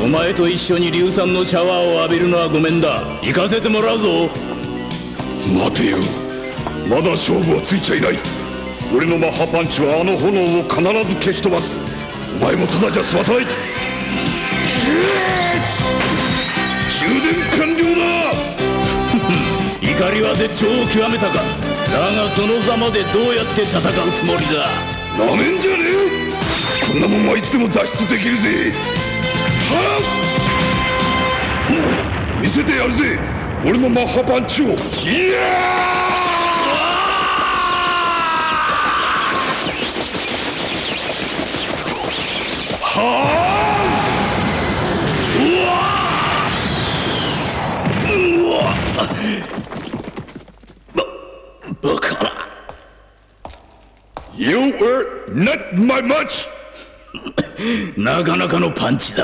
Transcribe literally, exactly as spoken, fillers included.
前と一緒に硫酸のシャワーを浴びるのはごめんだ。行かせてもらうぞ。 待てよ、まだ勝負はついちゃいない。俺のマッハパンチはあの炎を必ず消し飛ばす。お前もただじゃ済まさない。充電完了だ。 怒りは絶頂を極めたか。だがそのざまでどうやって戦うつもりだ。 なめんじゃねえ。こんなもんはいつでも脱出できるぜ。はあ、見せてやるぜ、俺のマッハパンチを。いやはあ、うわばバカな。 You are not my match なかなかのパンチだ。